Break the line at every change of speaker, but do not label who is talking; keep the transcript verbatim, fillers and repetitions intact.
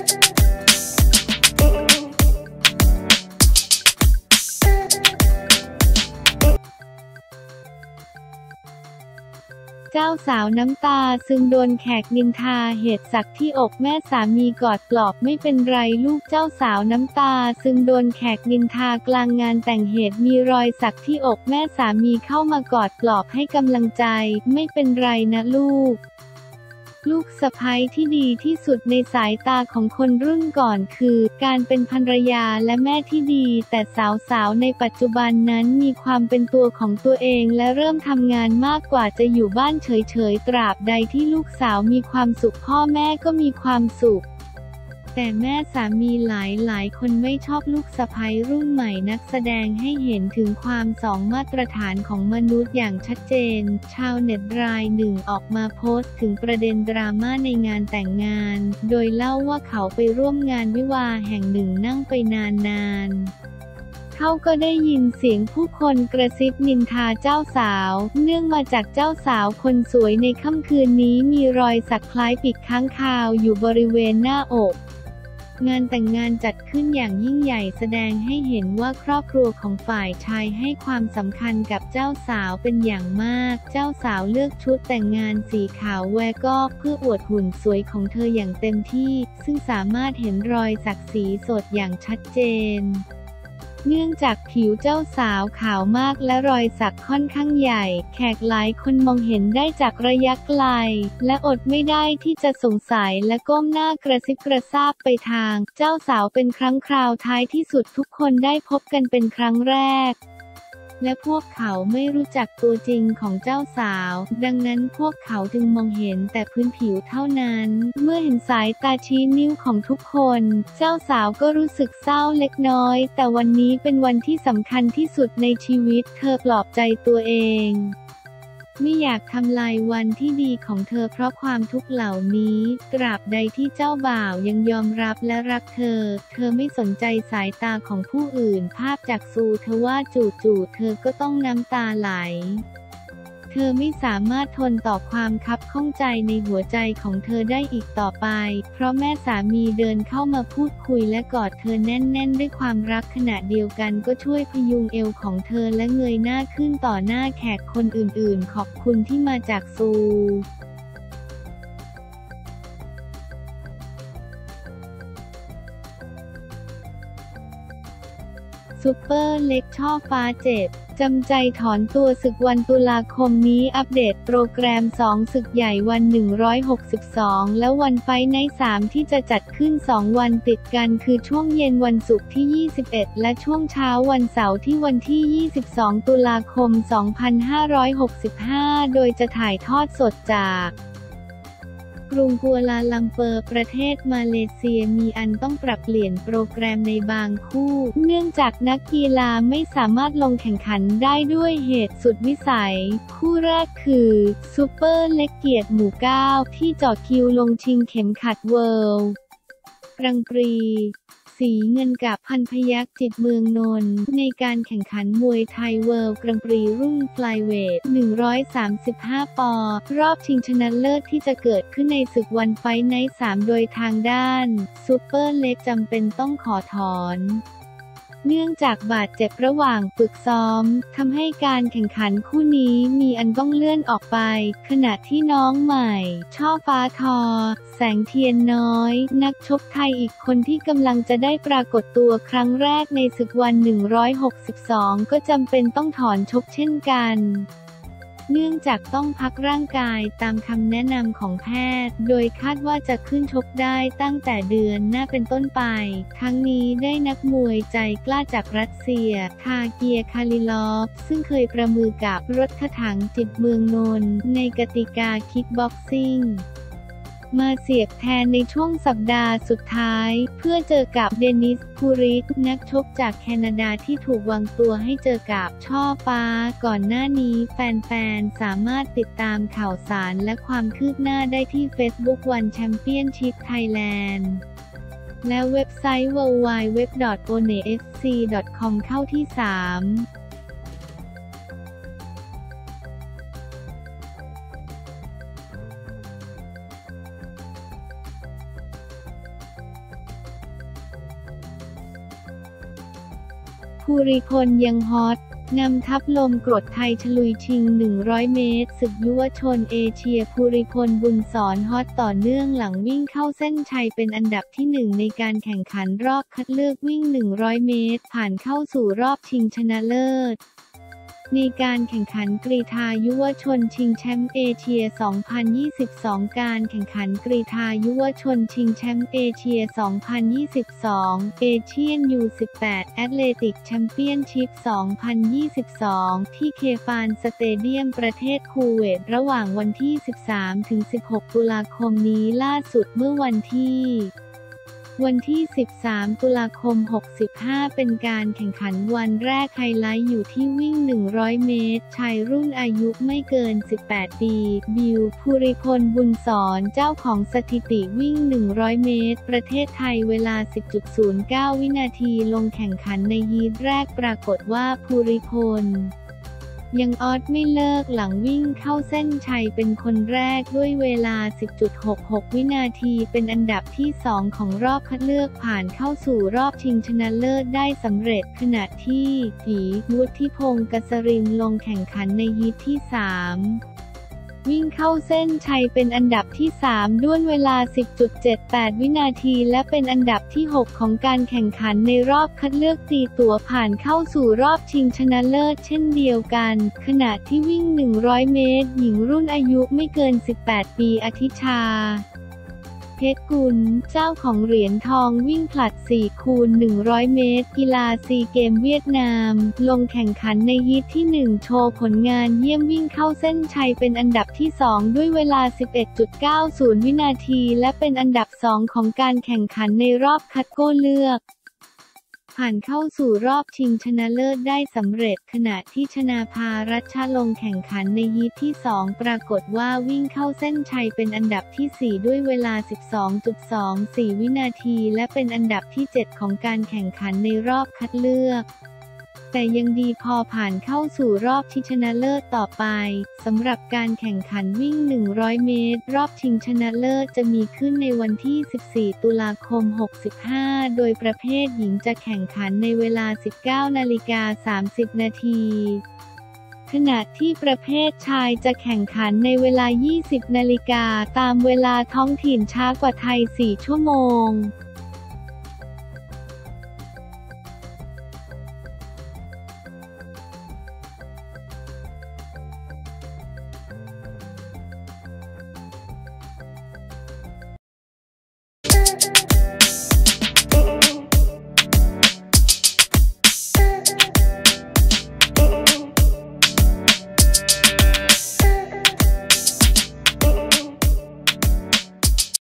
เจ้าสาวน้ำตาซึมโดนแขกนินทาเหตุสักที่อกแม่สามีกอดปลอบไม่เป็นไรลูกเจ้าสาวน้ำตาซึมโดนแขกนินทากลางงานแต่งเหตุมีรอยสักที่อกแม่สามีเข้ามากอดปลอบให้กำลังใจไม่เป็นไรนะลูกลูกสะใภ้ที่ดีที่สุดในสายตาของคนรุ่นก่อนคือการเป็นภรรยาและแม่ที่ดีแต่สาวๆในปัจจุบันนั้นมีความเป็นตัวของตัวเองและเริ่มทำงานมากกว่าจะอยู่บ้านเฉยๆตราบใดที่ลูกสาวมีความสุขพ่อแม่ก็มีความสุขแต่แม่สามีหลายหลายคนไม่ชอบลูกสะใภ้รุ่นใหม่นักแสดงให้เห็นถึงความสองมาตรฐานของมนุษย์อย่างชัดเจนชาวเน็ตรายหนึ่งออกมาโพสต์ถึงประเด็นดราม่าในงานแต่งงานโดยเล่าว่าเขาไปร่วมงานวิวาห์แห่งหนึ่งนั่งไปนานๆเขาก็ได้ยินเสียงผู้คนกระซิบนินทาเจ้าสาวเนื่องมาจากเจ้าสาวคนสวยในค่ำคืนนี้มีรอยสักคล้ายปีกค้างคาวอยู่บริเวณหน้าอกงานแต่งงานจัดขึ้นอย่างยิ่งใหญ่แสดงให้เห็นว่าครอบครัวของฝ่ายชายให้ความสำคัญกับเจ้าสาวเป็นอย่างมากเจ้าสาวเลือกชุดแต่งงานสีขาวแววก็เพื่ออวดหุ่นสวยของเธออย่างเต็มที่ซึ่งสามารถเห็นรอยสักสีสดอย่างชัดเจนเนื่องจากผิวเจ้าสาวขาวมากและรอยสักค่อนข้างใหญ่แขกหลายคนมองเห็นได้จากระยะไกลและอดไม่ได้ที่จะสงสัยและก้มหน้ากระซิบกระซาบไปทางเจ้าสาวเป็นครั้งคราวท้ายที่สุดทุกคนได้พบกันเป็นครั้งแรกและพวกเขาไม่รู้จักตัวจริงของเจ้าสาวดังนั้นพวกเขาจึงมองเห็นแต่พื้นผิวเท่านั้นเมื่อเห็นสายตาชี้นิ้วของทุกคนเจ้าสาวก็รู้สึกเศร้าเล็กน้อยแต่วันนี้เป็นวันที่สำคัญที่สุดในชีวิตเธอปลอบใจตัวเองไม่อยากทำลายวันที่ดีของเธอเพราะความทุกข์เหล่านี้ตราบใดที่เจ้าบ่าวยังยอมรับและรักเธอเธอไม่สนใจสายตาของผู้อื่นภาพจากซูเธอว่าจู่ๆเธอก็ต้องน้ำตาไหลเธอไม่สามารถทนต่อความคับข้องใจในหัวใจของเธอได้อีกต่อไปเพราะแม่สามีเดินเข้ามาพูดคุยและกอดเธอแน่นๆด้วยความรักขณะเดียวกันก็ช่วยพยุงเอวของเธอและเงยหน้าขึ้นต่อหน้าแขกคนอื่นๆขอบคุณที่มาจากซูซุปเปอร์เล็กช่อฟ้าเจ็บจำใจถอนตัวศึกวันตุลาคมนี้อัปเดตโปรแกรมสองศึกใหญ่วันหนึ่งร้อยหกสิบสองและวันไฟท์ไนท์สามที่จะจัดขึ้นสองวันติดกันคือช่วงเย็นวันศุกร์ที่ยี่สิบเอ็ดและช่วงเช้าวันเสาร์ที่วันที่ยี่สิบสองตุลาคมสองพันห้าร้อยหกสิบห้าโดยจะถ่ายทอดสดจากกรุงกัวลาลัมเปอร์ประเทศมาเลเซียมีอันต้องปรับเปลี่ยนโปรแกรมในบางคู่เนื่องจากนักกีฬาไม่สามารถลงแข่งขันได้ด้วยเหตุสุดวิสัยคู่แรกคือซูเปอร์เล็กเกียรติหมู่เก้าที่จ่อคิวลงชิงเข็มขัดเวิลด์กรังปรีสีเงินกับพันพยัคฆ์จิตเมืองนนท์ในการแข่งขันมวยไทยเวิลด์กรังปรีรุ่นไฟล์เวทหนึ่งร้อยสามสิบห้าปอนด์รอบชิงชนะเลิศที่จะเกิดขึ้นในศึกวันไฟท์ไนท์สามโดยทางด้านซูเปอร์เล็กจำเป็นต้องขอถอนเนื่องจากบาดเจ็บระหว่างฝึกซ้อมทำให้การแข่งขันคู่นี้มีอันต้องเลื่อนออกไปขณะที่น้องใหม่ช่อฟ้าทอแสงเทียนน้อยนักชกไทยอีกคนที่กำลังจะได้ปรากฏตัวครั้งแรกในศึกวันหนึ่งร้อยหกสิบสองก็จำเป็นต้องถอนชกเช่นกันเนื่องจากต้องพักร่างกายตามคำแนะนำของแพทย์โดยคาดว่าจะขึ้นชกได้ตั้งแต่เดือนหน้าเป็นต้นไปทั้งนี้ได้นักมวยใจกล้าจากรัสเซียทาเกียร์คาลิลอฟซึ่งเคยประมือกับรถถังจิตเมืองนนท์ในกติกาคิกบ็อกซิ่งมาเสียบแทนในช่วงสัปดาห์สุดท้ายเพื่อเจอกับเดนิสพูริกนักชกจากแคนาดาที่ถูกวางตัวให้เจอกับช่อฟ้าก่อนหน้านี้แฟนๆสามารถติดตามข่าวสารและความคืบหน้าได้ที่ Facebook One Championship Thailand และเว็บไซต์ ดับเบิลยู ดับเบิลยู ดับเบิลยู ดอท โอ เน เอฟ ซี ดอท คอม เข้าที่สามภูริพลยังฮอตนำทัพลมกรดไทยฉลุยชิงหนึ่งร้อยเมตรศึกยุวชนเอเชียภูริพลบุญสอนฮอตต่อเนื่องหลังวิ่งเข้าเส้นชัยเป็นอันดับที่หนึ่งในการแข่งขันรอบคัดเลือกวิ่งหนึ่งร้อยเมตรผ่านเข้าสู่รอบชิงชนะเลิศในการแข่งขันกรีฑายุวชนชิงแชมป์เอเชีย สองพันยี่สิบสอง การแข่งขันกรีฑายุวชนชิงแชมป์เอเชีย สองพันยี่สิบสอง เอเชียน ยู สิบแปด แอตเลติกแชมเปี้ยนชิพ สองพันยี่สิบสอง ที่เคฟานสเตเดียมประเทศคูเวตระหว่างวันที่ สิบสามถึงสิบหก ตุลาคมนี้ล่าสุดเมื่อวันที่วันที่ สิบสาม ตุลาคม หกสิบห้า เป็นการแข่งขันวันแรกไฮไลท์อยู่ที่วิ่ง หนึ่งร้อย เมตร ชายรุ่นอายุไม่เกิน สิบแปด ปี บิว ภูริพล บุญสอนเจ้าของสถิติวิ่ง หนึ่งร้อย เมตร ประเทศไทยเวลา สิบจุดศูนย์เก้า วินาทีลงแข่งขันในฮีทแรกปรากฏว่าภูริพลยังออดไม่เลิกหลังวิ่งเข้าเส้นชัยเป็นคนแรกด้วยเวลา สิบจุดหกหก วินาทีเป็นอันดับที่สองของรอบคัดเลือกผ่านเข้าสู่รอบชิงชนะเลิศได้สำเร็จขณะที่ฝีวุฒิพงษ์กษรินลงแข่งขันในฮีทที่สามวิ่งเข้าเส้นชัยเป็นอันดับที่สามด้วยเวลา สิบจุดเจ็ดแปด วินาทีและเป็นอันดับที่หกของการแข่งขันในรอบคัดเลือกตีตั๋วผ่านเข้าสู่รอบชิงชนะเลิศเช่นเดียวกันขณะที่วิ่ง หนึ่งร้อย เมตรหญิงรุ่นอายุไม่เกิน สิบแปด ปีอธิชาเพชรกุลเจ้าของเหรียญทองวิ่งผลัด สี่คูณหนึ่งร้อย เมตรกีฬาซีเกมเวียดนามลงแข่งขันในฮีทที่หนึ่งโชว์ผลงานเยี่ยมวิ่งเข้าเส้นชัยเป็นอันดับที่สองด้วยเวลา สิบเอ็ดจุดเก้าศูนย์ วินาทีและเป็นอันดับสองของการแข่งขันในรอบคัดโก้เลือกผ่านเข้าสู่รอบชิงชนะเลิศได้สำเร็จขณะที่ชนาภา รัชลงแข่งขันในฮีทที่สองปรากฏว่าวิ่งเข้าเส้นชัยเป็นอันดับที่สี่ด้วยเวลา สิบสองจุดสองสี่ วินาทีและเป็นอันดับที่เจ็ดของการแข่งขันในรอบคัดเลือกแต่ยังดีพอผ่านเข้าสู่รอบชิงชนะเลิศต่อไปสำหรับการแข่งขันวิ่ง หนึ่งร้อย เมตรรอบชิงชนะเลิศจะมีขึ้นในวันที่ สิบสี่ ตุลาคม หกสิบห้า โดยประเภทหญิงจะแข่งขันในเวลา สิบเก้านาฬิกาสามสิบ นาทีขณะที่ประเภทชายจะแข่งขันในเวลา ยี่สิบนาฬิกาตามเวลาท้องถิ่นช้ากว่าไทย สี่ ชั่วโมง